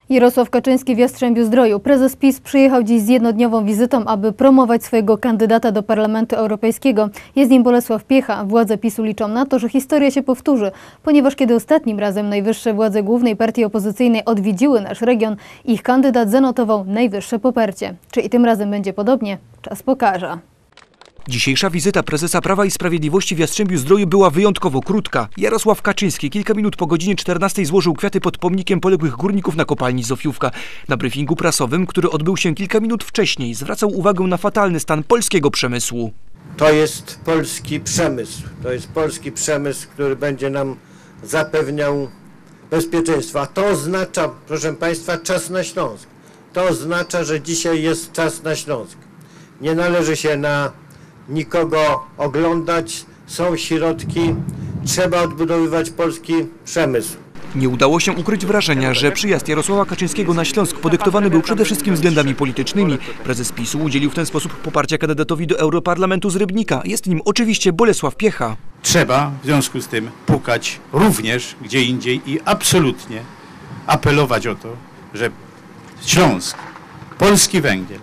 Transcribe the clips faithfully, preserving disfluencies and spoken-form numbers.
Jarosław Kaczyński w Jastrzębiu-Zdroju. Prezes PiS przyjechał dziś z jednodniową wizytą, aby promować swojego kandydata do Parlamentu Europejskiego. Jest nim Bolesław Piecha. Władze PiSu liczą na to, że historia się powtórzy, ponieważ kiedy ostatnim razem najwyższe władze głównej partii opozycyjnej odwiedziły nasz region, ich kandydat zanotował najwyższe poparcie. Czy i tym razem będzie podobnie? Czas pokaże. Dzisiejsza wizyta prezesa Prawa i Sprawiedliwości w Jastrzębiu-Zdroju była wyjątkowo krótka. Jarosław Kaczyński kilka minut po godzinie czternastej złożył kwiaty pod pomnikiem poległych górników na kopalni Zofiówka. Na briefingu prasowym, który odbył się kilka minut wcześniej, zwracał uwagę na fatalny stan polskiego przemysłu. To jest polski przemysł. To jest polski przemysł, który będzie nam zapewniał bezpieczeństwo. A to oznacza, proszę Państwa, czas na Śląsk. To oznacza, że dzisiaj jest czas na Śląsk. Nie należy się na nikogo oglądać, są środki, trzeba odbudowywać polski przemysł. Nie udało się ukryć wrażenia, że przyjazd Jarosława Kaczyńskiego na Śląsk podyktowany był przede wszystkim względami politycznymi. Prezes PiSu udzielił w ten sposób poparcia kandydatowi do Europarlamentu z Rybnika. Jest nim oczywiście Bolesław Piecha. Trzeba w związku z tym pukać również gdzie indziej i absolutnie apelować o to, że Śląsk, polski węgiel,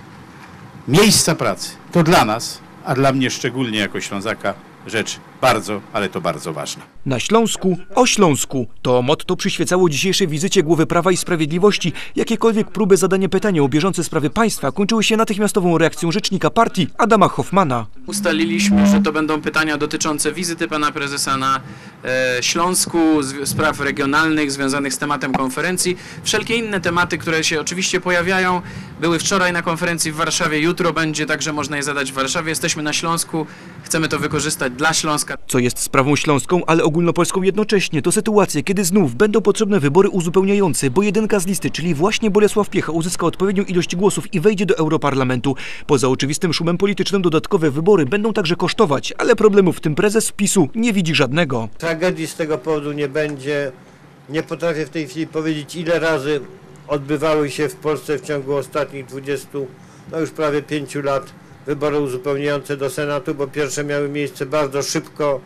miejsca pracy to dla nas, a dla mnie szczególnie jako Ślązaka, rzecz bardzo, ale to bardzo ważna. Na Śląsku, o Śląsku. To motto przyświecało dzisiejszej wizycie głowy Prawa i Sprawiedliwości. Jakiekolwiek próby zadania pytania o bieżące sprawy państwa kończyły się natychmiastową reakcją rzecznika partii Adama Hoffmana. Ustaliliśmy, że to będą pytania dotyczące wizyty pana prezesa na e, Śląsku, spraw regionalnych związanych z tematem konferencji. Wszelkie inne tematy, które się oczywiście pojawiają, były wczoraj na konferencji w Warszawie, jutro będzie, także można je zadać w Warszawie. Jesteśmy na Śląsku, chcemy to wykorzystać dla Śląska. Co jest sprawą śląską, ale ogólnopolską jednocześnie, to sytuacje, kiedy znów będą potrzebne wybory uzupełniające, bo jedynka z listy, czyli właśnie Bolesław Piecha, uzyska odpowiednią ilość głosów i wejdzie do Europarlamentu. Poza oczywistym szumem politycznym dodatkowe wybory będą także kosztować, ale problemów w tym prezes PiSu nie widzi żadnego. Tragedii z tego powodu nie będzie. Nie potrafię w tej chwili powiedzieć, ile razy odbywały się w Polsce w ciągu ostatnich dwudziestu, no już prawie pięciu lat wybory uzupełniające do Senatu, bo pierwsze miały miejsce bardzo szybko.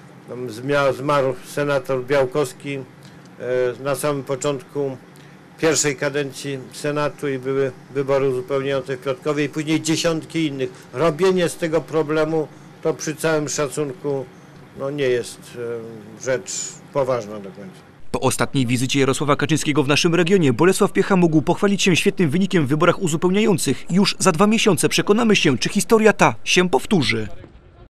Zmarł senator Białkowski na samym początku pierwszej kadencji Senatu i były wybory uzupełniające w Piotrkowie i później dziesiątki innych. Robienie z tego problemu to przy całym szacunku no nie jest rzecz poważna do końca. Po ostatniej wizycie Jarosława Kaczyńskiego w naszym regionie Bolesław Piecha mógł pochwalić się świetnym wynikiem w wyborach uzupełniających. Już za dwa miesiące przekonamy się, czy historia ta się powtórzy.